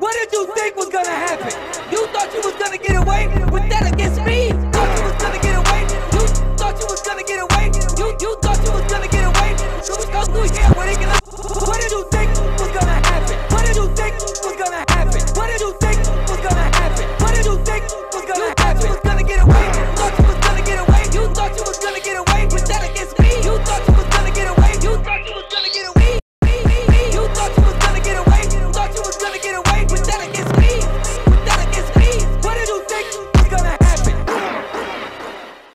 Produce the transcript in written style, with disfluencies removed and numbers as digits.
What did you think was gonna happen? You thought you was gonna get away with that against me?